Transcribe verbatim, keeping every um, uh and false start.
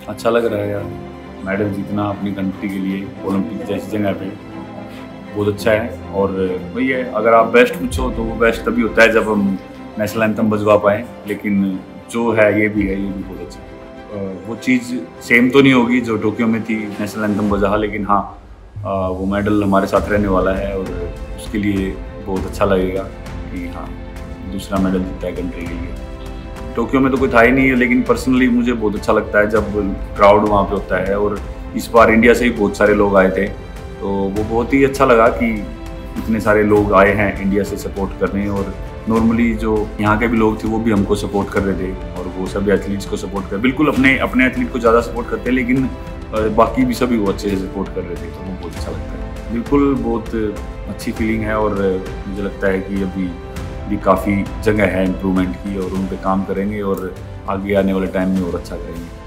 अच्छा लग रहा है यार, मेडल जीतना अपनी कंट्री के लिए ओलंपिक जैसी जगह पे बहुत अच्छा है। और वही है, अगर आप बेस्ट पूछो तो वो बेस्ट तभी होता है जब हम नेशनल एंथम बजवा पाएँ, लेकिन जो है ये भी है, ये भी बहुत अच्छा है। वो चीज़ सेम तो नहीं होगी जो टोक्यो में थी नेशनल एंथम बजा, लेकिन हाँ वो मेडल हमारे साथ रहने वाला है और उसके लिए बहुत अच्छा लगेगा कि हाँ दूसरा मेडल जीता है कंट्री के लिए। टोक्यो में तो कोई था ही नहीं है, लेकिन पर्सनली मुझे बहुत अच्छा लगता है जब क्राउड वहाँ पे होता है। और इस बार इंडिया से ही बहुत सारे लोग आए थे, तो वो बहुत ही अच्छा लगा कि इतने सारे लोग आए हैं इंडिया से सपोर्ट करने। और नॉर्मली जो यहाँ के भी लोग थे वो भी हमको सपोर्ट कर रहे थे, और वो सभी एथलीट्स को सपोर्ट कर, बिल्कुल अपने अपने एथलीट को ज़्यादा सपोर्ट करते हैं, लेकिन बाकी भी सभी वो अच्छे से सपोर्ट कर रहे थे, तो वो बहुत अच्छा लगता है। बिल्कुल बहुत अच्छी फीलिंग है, और मुझे लगता है कि अभी भी काफ़ी जगह है इम्प्रूवमेंट की, और उन पे काम करेंगे और आगे आने वाले टाइम में और अच्छा करेंगे।